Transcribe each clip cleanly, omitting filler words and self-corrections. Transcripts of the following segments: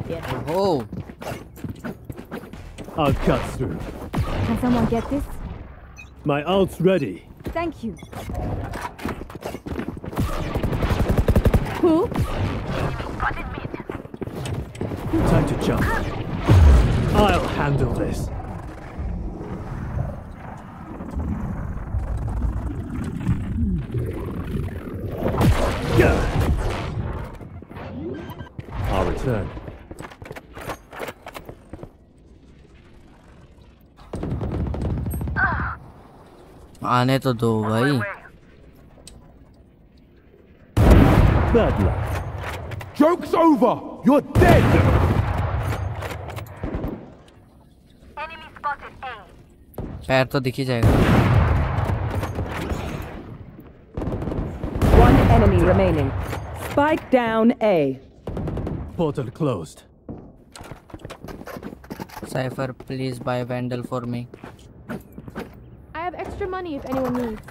Oh, I'll cut through. Can someone get this? My ult's ready. Thank you. Who? Time to jump. I'll handle this. Yeah. I'll return. आने तो दो भाई. Bad luck. Joke's over. You're dead. Enemy spotted A. पैर तो दिख ही जाएगा. One enemy remaining. Spike down A. Portal closed. Cypher, please buy Vandal for me. I have extra money if anyone needs.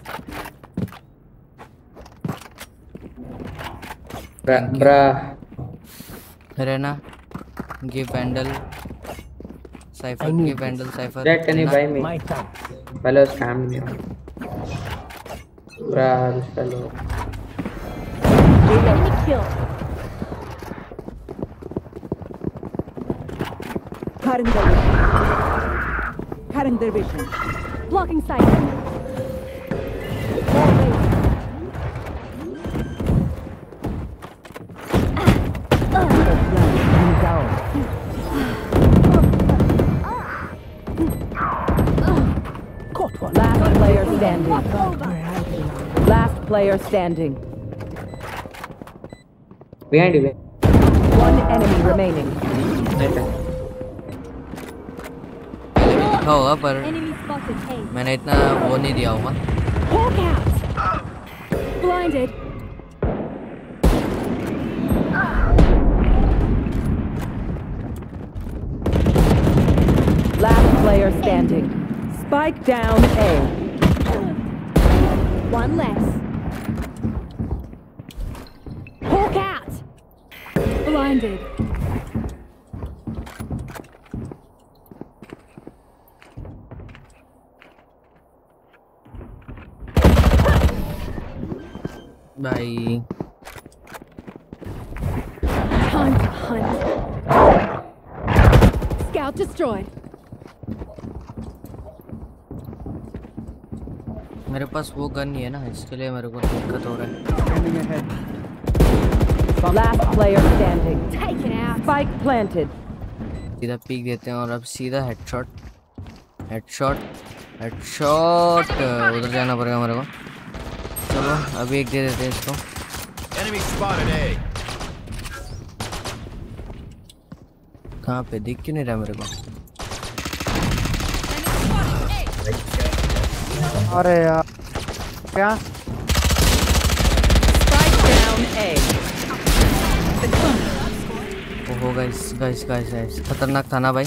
Bruh. Rena, give Vandal. Cypher, give Vandal. Cypher. Jack, can you buy me? My time. Fellow scam me. Bruh, this fellow. Enemy kill. Cutting their vision. Blocking sight. Last player standing. Last player standing. Behind you. One enemy remaining. होगा पर Enemy spotted A. मैंने इतना वो नहीं दिया होगा. Hawk out. Blinded. Last player standing. Spike down A. One less. Hawk out. Blinded. भाई. Time to hunt. Scout destroyed. मेरे पास वो गन नहीं है ना, इसके लिए मेरे को दिक्कत हो रहा है. Last player standing. Take it out. Spike planted. सीधा पीक देते हैं और अब सीधा हेडशॉट. हेडशॉट. हेडशॉट. उधर जाना पड़ेगा मेरे को. चलो अभी एक दे देते हैं इसको. Enemy spotted A. कहाँ पे दिख क्यों नहीं रहा मेरे को? अरे यार क्या? Spike down A. ओहो गाइस गाइस गाइस गाइस खतरनाक था ना भाई.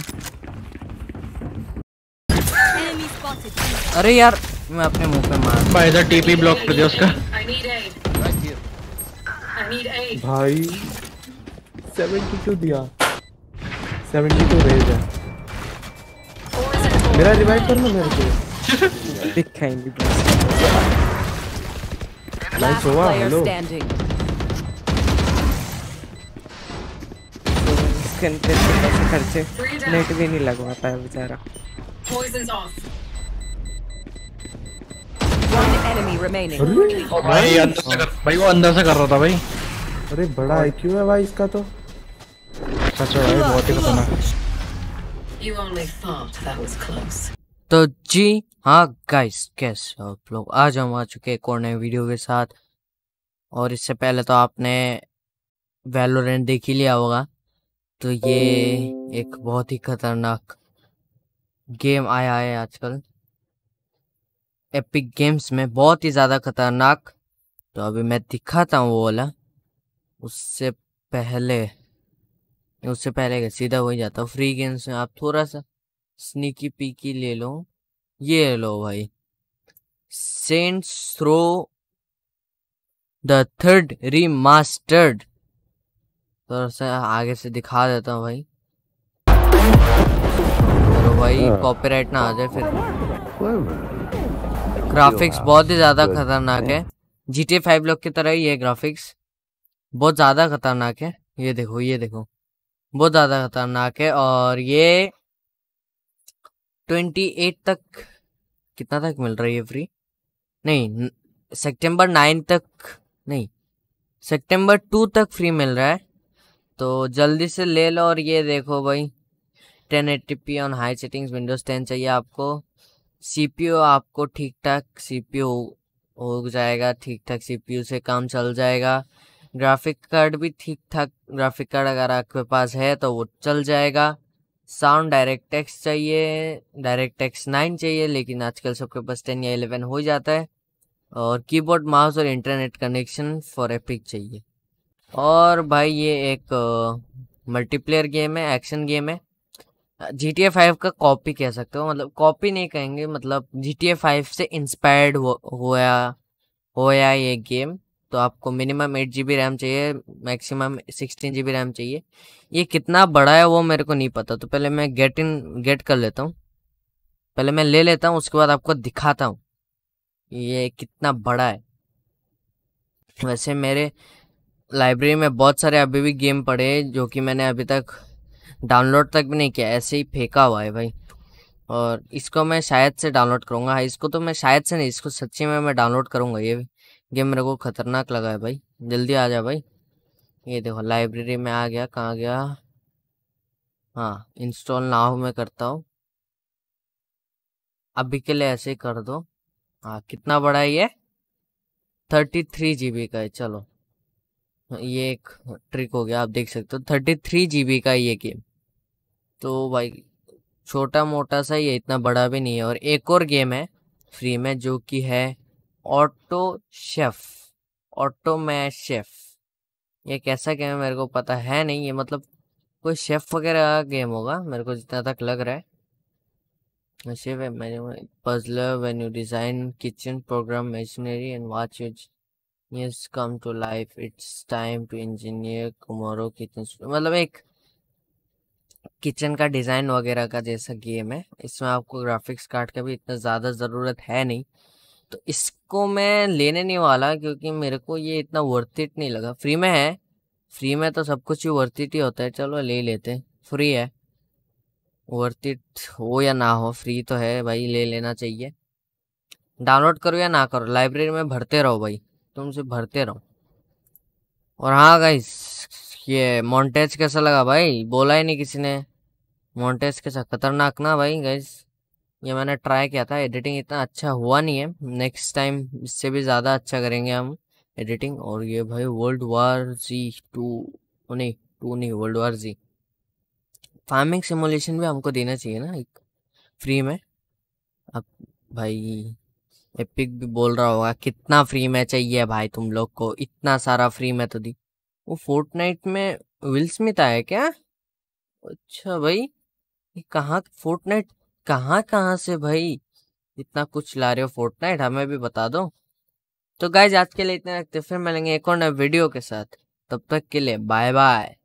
Enemy spotted. अरे यार मैं अपने मुंह पे मार. भाई इधर टीपी ब्लॉक कर दिया उसका. भाई 72 दिया. 72 रेज है. मेरा रिवाइव करना मेरे को. दिखाएंगे. Last player standing. स्किन पे पैसे खर्चे नेट भी नहीं लगवाता है बेचारा. One enemy remaining. भाई अंदर से कर. भाई वो अंदर से कर रहा था भाई. अरे बड़ा आईक्यू है भाई इसका तो. सच है भाई बहुत ही खतरनाक. तो जी हाँ गाइस कैसे हो आप लोग. आज हम आ चुके एक और नए वीडियो के साथ. और इससे पहले तो आपने वैलोरेंट देख ही लिया होगा. तो ये एक बहुत ही खतरनाक गेम आया है आजकल एपिक गेम्स में. बहुत ही ज़्यादा खतरनाक. तो अभी मैं दिखाता हूँ वो वाला. उससे पहले का सीधा हो ही जाता हूँ. फ्री गेम्स में आप थोड़ा सा स्नीकी पीकी ले लो. ये लो भाई. Saints Row the Third Remastered. थोड़ा सा आगे से दिखा देता हूँ भाई। चलो भाई कॉपीराइट ना आ जाए फिर। ग्राफिक्स बहुत ही ज्यादा खतरनाक है, GTA 5 लोग की तरह ही है ग्राफिक्स, बहुत ज्यादा खतरनाक है। ये देखो ये देखो, बहुत ज्यादा खतरनाक है। और ये 28 तक, कितना तक मिल रही है फ्री? नहीं, सितंबर 9 तक नहीं, सितंबर 2 तक फ्री मिल रहा है, तो जल्दी से ले लो। और ये देखो भाई 1080p on high settings, Windows 10 चाहिए आपको। CPU आपको ठीक ठाक CPU हो जाएगा, ठीक ठाक CPU से काम चल जाएगा। ग्राफिक कार्ड भी ठीक ठाक ग्राफिक कार्ड अगर आपके पास है तो वो चल जाएगा। साउंड डायरेक्ट एक्स चाहिए, डायरेक्ट एक्स 9 चाहिए, लेकिन आजकल सबके पास 10 या 11 हो जाता है। और कीबोर्ड माउस और इंटरनेट कनेक्शन फॉर एपिक चाहिए। और भाई ये एक मल्टीप्लेयर गेम है, एक्शन गेम है। GTA 5 का कॉपी कह सकते हो, मतलब कॉपी नहीं कहेंगे, मतलब GTA 5 से इंस्पायर्ड होया ये गेम। तो आपको मिनिमम 8 GB रैम चाहिए, मैक्सिमम 16 GB रैम चाहिए। ये कितना बड़ा है वो मेरे को नहीं पता, तो पहले मैं गेट कर लेता हूँ, पहले मैं ले लेता हूँ, उसके बाद आपको दिखाता हूँ ये कितना बड़ा है। वैसे मेरे लाइब्रेरी में बहुत सारे अभी भी गेम पड़े हैं जो कि मैंने अभी तक डाउनलोड तक भी नहीं किया, ऐसे ही फेंका हुआ है भाई। और इसको मैं शायद से डाउनलोड करूँगा। हाँ, इसको तो मैं शायद से नहीं, इसको सच्ची में मैं डाउनलोड करूँगा। ये गेम मेरे को खतरनाक लगा है भाई, जल्दी आ जा भाई। ये देखो लाइब्रेरी में आ गया, कहाँ गया? हाँ, इंस्टॉल नाउ में करता हूँ, अभी के लिए ऐसे ही कर दो। हाँ, कितना बड़ा है ये? 33 GB का है। चलो ये एक ट्रिक हो गया, आप देख सकते हो 33 GB का ये गेम। तो भाई छोटा मोटा सा ही है, इतना बड़ा भी नहीं है। और एक और गेम है फ्री में जो कि है ऑटो शेफ, ऑटो में शेफ। ये कैसा गेम है मेरे को पता है नहीं, ये मतलब कोई शेफ वगैरह का गेम होगा मेरे को जितना तक लग रहा है। शेफ है puzzler when you design kitchen program machinery and watch it yes come to life, it's time to engineer tomorrow kitchen, मतलब एक किचन का डिज़ाइन वगैरह का जैसा गेम है। इसमें आपको ग्राफिक्स कार्ड का भी इतना ज़्यादा ज़रूरत है नहीं, तो इसको मैं लेने नहीं वाला क्योंकि मेरे को ये इतना वर्थ इट नहीं लगा। फ्री में है, फ्री में तो सब कुछ ही वर्थ इट ही होता है, चलो ले लेते हैं, फ्री है। वर्थ इट हो या ना हो, फ्री तो है भाई, ले लेना चाहिए। डाउनलोड करो या ना करो, लाइब्रेरी में भरते रहो भाई, तुमसे भरते रहो। और हाँ गाइस, ये मोन्टेज कैसा लगा भाई? बोला ही नहीं किसी ने। मोन्टेज कैसा खतरनाक ना भाई गाइस, ये मैंने ट्राई किया था, एडिटिंग इतना अच्छा हुआ नहीं है। नेक्स्ट टाइम इससे भी ज़्यादा अच्छा करेंगे हम एडिटिंग। और ये भाई वर्ल्ड वार Z 2 नहीं, 2 नहीं, world war Z farming simulation भी हमको देना चाहिए ना एक फ्री में। अब भाई एपिक भी बोल रहा होगा कितना फ्री में चाहिए भाई तुम लोग को, इतना सारा फ्री में तो दी। वो फोर्टनाइट में विल स्मिथ आया क्या? अच्छा भाई, ये कहाँ फोर्टनाइट, कहाँ कहाँ से भाई इतना कुछ ला रहे हो फोर्टनाइट, हमें भी बता दो। तो गाइज आज के लिए इतना रखते, फिर मिलेंगे एक और नए वीडियो के साथ, तब तक के लिए बाय बाय।